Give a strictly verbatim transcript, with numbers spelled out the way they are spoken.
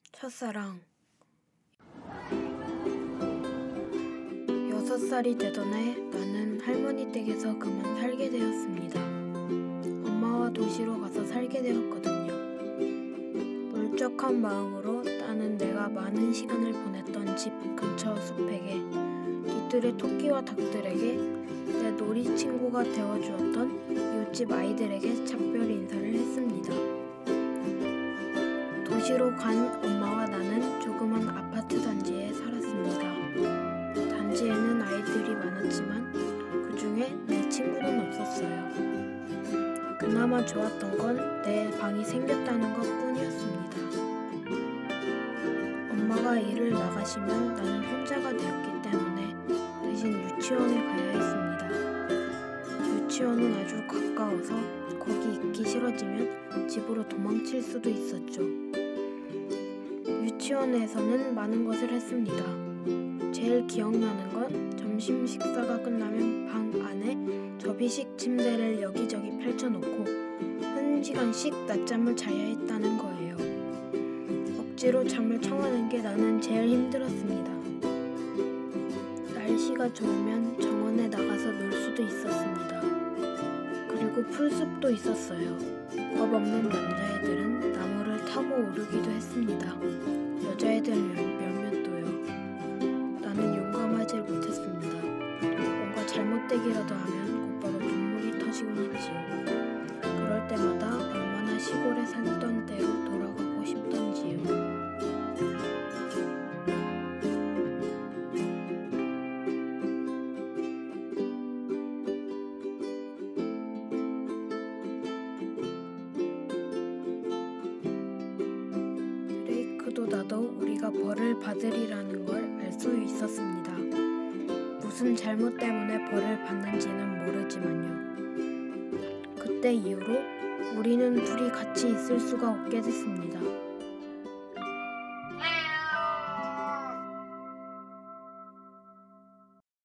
첫사랑. 여섯 살이 되던 해 나는 할머니 댁에서 그만 살게 되었습니다. 엄마와 도시로 가서 살게 되었거든요. 울적한 마음으로 나는 내가 많은 시간을 보냈던 집 근처 숲에게, 뒤뜰의 토끼와 닭들에게, 내 놀이 친구가 되어주었던 이웃집 아이들에게 작별 인사를 했습니다. 도시로 간 엄마와 나는 조그만 아파트 단지에 살았습니다. 단지에는 아이들이 많았지만 그 중에 내 친구는 없었어요. 그나마 좋았던 건 내 방이 생겼다는 것 뿐이었습니다. 엄마가 일을 나가시면 나는 혼자가 되었기 때문에 대신 유치원에 가야 했습니다. 유치원은 아주 가까워서 거기 있기 싫어지면 집으로 도망칠 수도 있었죠. 유치원에서는 많은 것을 했습니다. 제일 기억나는 건 점심 식사가 끝나면 방 안에 접이식 침대를 여기저기 펼쳐놓고 한 시간씩 낮잠을 자야 했다는 거예요. 억지로 잠을 청하는 게 나는 제일 힘들었습니다. 날씨가 좋으면 정원에 나가서 놀 수도 있었습니다. 그리고 풀숲도 있었어요. 겁 없는 남자애들은 나무를 타고 오르기도 했습니다. 여자애들은 몇몇 또요. 나는 용감하지 못했습니다. 뭔가 잘못되기라도 하면 곧바로 눈물이 터지곤 했지요. 그럴 때마다 얼마나 시골에 살던 때로 돌아가고 싶던지요. 드레이크도 나도 우리가 벌을 받으리라는 걸 알 수 있었습니다. 무슨 잘못 때문에 벌을 받는지는 모르지만요. 그때 이후로 우리는 둘이 같이 있을 수가 없게 됐습니다.